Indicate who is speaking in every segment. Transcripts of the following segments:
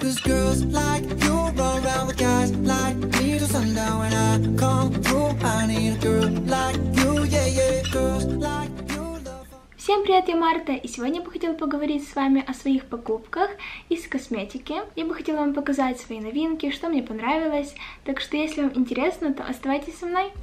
Speaker 1: 'Cause girls like you run around with guys like me till sundown. When I come through, I need a girl like you, yeah, yeah. Girls like you love.
Speaker 2: Всем привет, я Марта, и сегодня я бы хотела поговорить с вами о своих покупках из косметики. Я бы хотела вам показать свои новинки, что мне понравилось, так что если вам интересно, то оставайтесь со мной.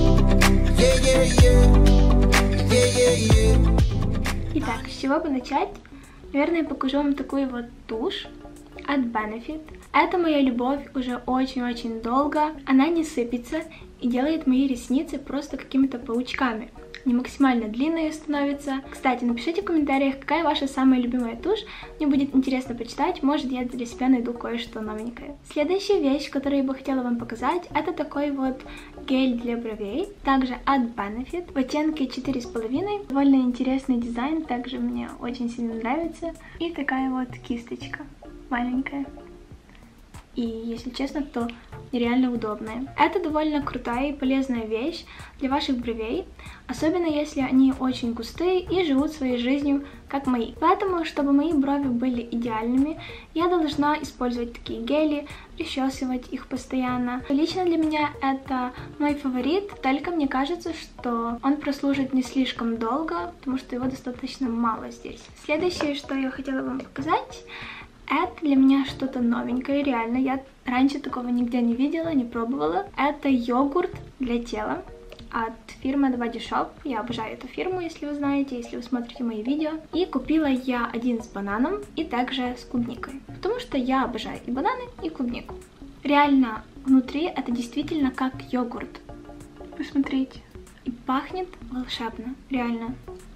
Speaker 2: Итак, с чего бы начать? Наверное, я покажу вам такую вот тушь от Benefit. Это моя любовь уже очень-очень долго. Она не сыпется и делает мои ресницы просто какими-то паучками. Не максимально длинные становятся. Кстати, напишите в комментариях, какая ваша самая любимая тушь. Мне будет интересно почитать, может я для себя найду кое-что новенькое. Следующая вещь, которую я бы хотела вам показать, это такой вот гель для бровей, также от Benefit, в оттенке 4,5. Довольно интересный дизайн, также мне очень сильно нравится. И такая вот кисточка маленькая. И, если честно, то нереально удобная. Это довольно крутая и полезная вещь для ваших бровей, особенно если они очень густые и живут своей жизнью, как мои. Поэтому, чтобы мои брови были идеальными, я должна использовать такие гели, причесывать их постоянно. Лично для меня это мой фаворит, только мне кажется, что он прослужит не слишком долго, потому что его достаточно мало здесь. Следующее, что я хотела вам показать, это для меня что-то новенькое, реально, я раньше такого нигде не видела, не пробовала. Это йогурт для тела от фирмы The Body Shop. Я обожаю эту фирму, если вы знаете, если вы смотрите мои видео. И купила я один с бананом и также с клубникой, потому что я обожаю и бананы, и клубнику. Реально, внутри это действительно как йогурт. Посмотрите. И пахнет волшебно, реально.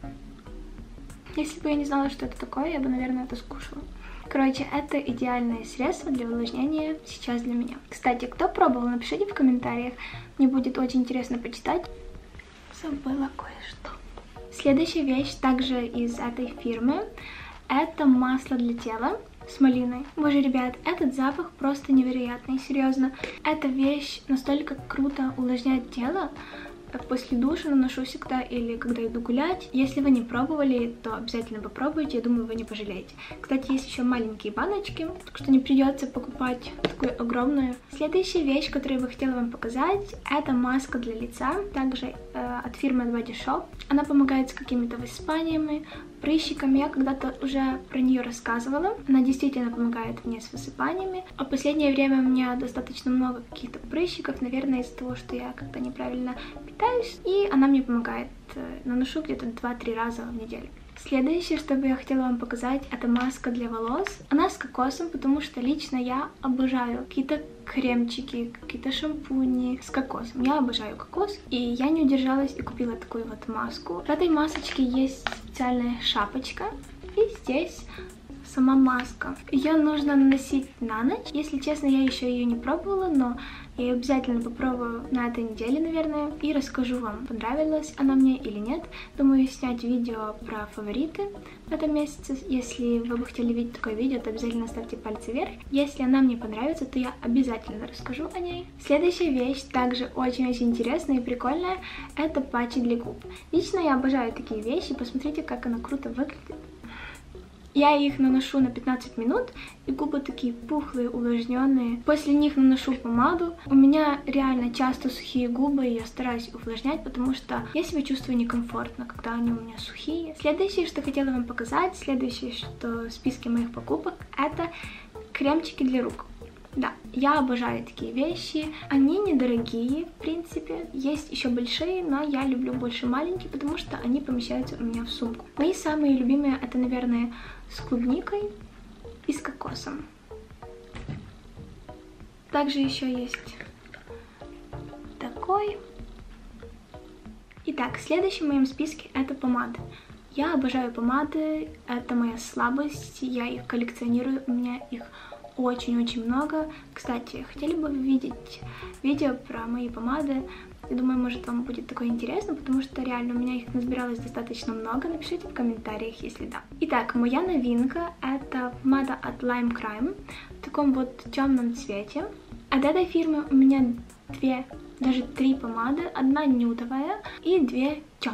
Speaker 2: Если бы я не знала, что это такое, я бы, наверное, это скушала. Короче, это идеальное средство для увлажнения сейчас для меня. Кстати, кто пробовал, напишите в комментариях. Мне будет очень интересно почитать. Забыла кое-что. Следующая вещь также из этой фирмы. Это масло для тела с малиной. Боже, ребят, этот запах просто невероятный, серьезно. Эта вещь настолько круто увлажняет тело. После душа наношу всегда или когда иду гулять. Если вы не пробовали, то обязательно попробуйте, я думаю, вы не пожалеете. Кстати, есть еще маленькие баночки, так что не придется покупать такую огромную. Следующая вещь, которую я бы хотела вам показать, это маска для лица, также от фирмы The Body Shop. Она помогает с какими-то высыпаниями, прыщиками. Я когда-то уже про нее рассказывала. Она действительно помогает мне с высыпаниями. А в последнее время у меня достаточно много каких-то прыщиков, наверное, из-за того, что я как-то неправильно питаюсь. И она мне помогает. Наношу где-то 2-3 раза в неделю. Следующее, что бы я хотела вам показать, это маска для волос. Она с кокосом, потому что лично я обожаю какие-то кремчики, какие-то шампуни с кокосом. Я обожаю кокос, и я не удержалась и купила такую вот маску. В этой масочке есть специальная шапочка, и здесь сама маска. Ее нужно наносить на ночь. Если честно, я еще ее не пробовала, но я ее обязательно попробую на этой неделе, наверное, и расскажу вам, понравилась она мне или нет. Думаю, снять видео про фавориты в этом месяце. Если вы бы хотели видеть такое видео, то обязательно ставьте пальцы вверх. Если она мне понравится, то я обязательно расскажу о ней. Следующая вещь, также очень-очень интересная и прикольная, это патчи для губ. Лично я обожаю такие вещи, посмотрите, как она круто выглядит. Я их наношу на 15 минут, и губы такие пухлые, увлажненные. После них наношу помаду. У меня реально часто сухие губы, и я стараюсь увлажнять, потому что я себя чувствую некомфортно, когда они у меня сухие. Следующее, что хотела вам показать, следующее, что в списке моих покупок, это кремчики для рук. Да, я обожаю такие вещи. Они недорогие, в принципе. Есть еще большие, но я люблю больше маленькие, потому что они помещаются у меня в сумку. Мои самые любимые это, наверное, с клубникой и с кокосом. Также еще есть такой. Итак, следующий в моем списке это помады. Я обожаю помады, это моя слабость, я их коллекционирую, у меня их очень-очень много. Кстати, хотели бы вы видеть видео про мои помады? Я думаю, может, вам будет такое интересно, потому что реально у меня их назбиралось достаточно много. Напишите в комментариях, если да. Итак, моя новинка это помада от Lime Crime в таком вот темном цвете. От этой фирмы у меня даже 3 помады, одна нюдовая и 2 темные.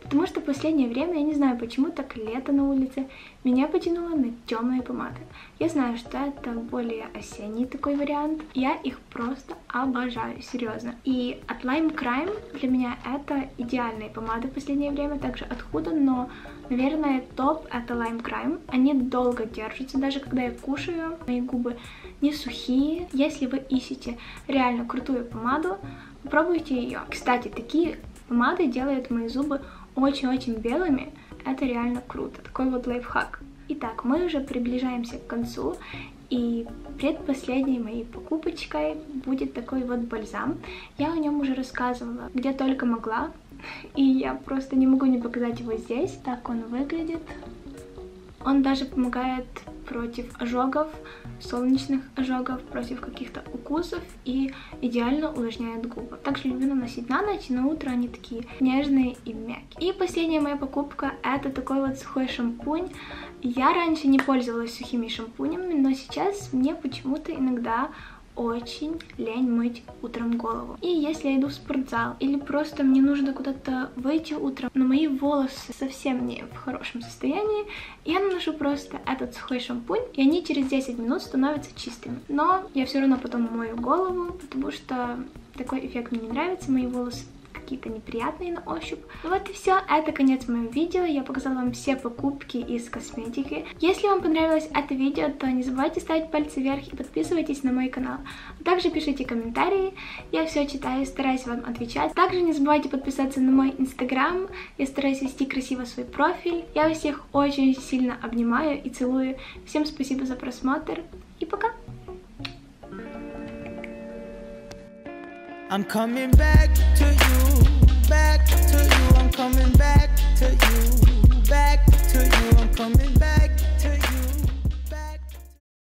Speaker 2: Потому что в последнее время, я не знаю почему, так лето на улице, меня потянуло на темные помады. Я знаю, что это более осенний такой вариант. Я их просто обожаю, серьезно. И от Lime Crime для меня это идеальные помады в последнее время, также от Huda, но, наверное, топ это Lime Crime. Они долго держатся, даже когда я кушаю, мои губы не сухие. Если вы ищете реально крутую помаду, попробуйте ее. Кстати, такие помады делают мои зубы очень-очень белыми. Это реально круто. Такой вот лайфхак. Итак, мы уже приближаемся к концу. И предпоследней моей покупочкой будет такой вот бальзам. Я о нем уже рассказывала, где только могла. И я просто не могу не показать его здесь. Так он выглядит. Он даже помогает против ожогов, солнечных ожогов, против каких-то укусов и идеально увлажняет губы. Также люблю наносить на ночь, и на утро они такие нежные и мягкие. И последняя моя покупка это такой вот сухой шампунь. Я раньше не пользовалась сухими шампунями, но сейчас мне почему-то иногда очень лень мыть утром голову. И если я иду в спортзал или просто мне нужно куда-то выйти утром, но мои волосы совсем не в хорошем состоянии, я наношу просто этот сухой шампунь, и они через 10 минут становятся чистыми. Но я все равно потом мою голову, потому что такой эффект мне не нравится, мои волосы какие-то неприятные на ощупь. Вот и все, это конец моего видео. Я показала вам все покупки из косметики. Если вам понравилось это видео, то не забывайте ставить пальцы вверх и подписывайтесь на мой канал. А также пишите комментарии, я все читаю, стараюсь вам отвечать. Также не забывайте подписаться на мой инстаграм, я стараюсь вести красиво свой профиль. Я вас всех очень сильно обнимаю и целую. Всем спасибо за просмотр и пока!
Speaker 1: I'm coming back to you, back to you. I'm coming back to you, back to you. I'm coming back.